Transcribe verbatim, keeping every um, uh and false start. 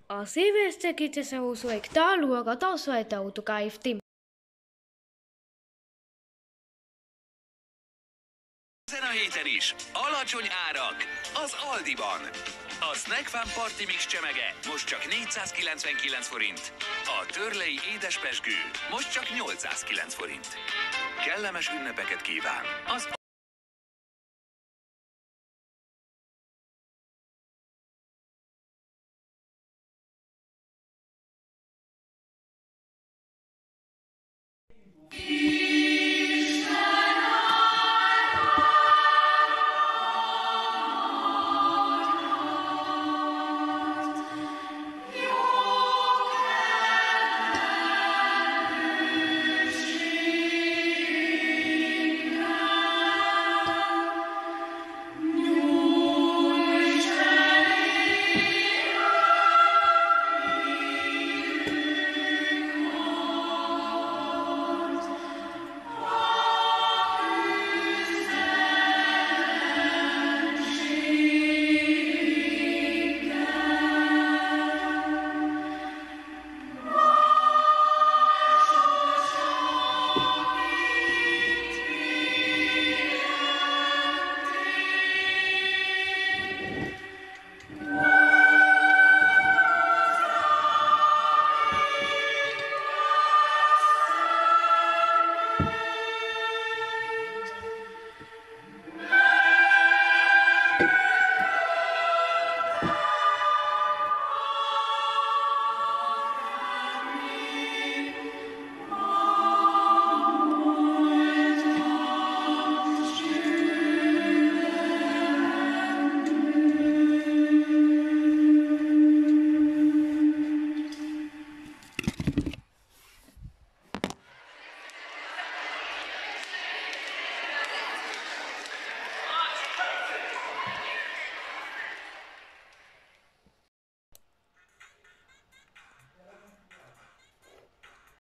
A szilveszterkéte se úszoik talúaga tasajta utukáifti. Ezen a héten is alacsony árak az Aldiban. A Snack Fun Party Mix csemege most csak négyszázkilencvenkilenc forint. A törlei édespezsgő most csak nyolcszázkilenc forint. Kellemes ünnepeket kíván az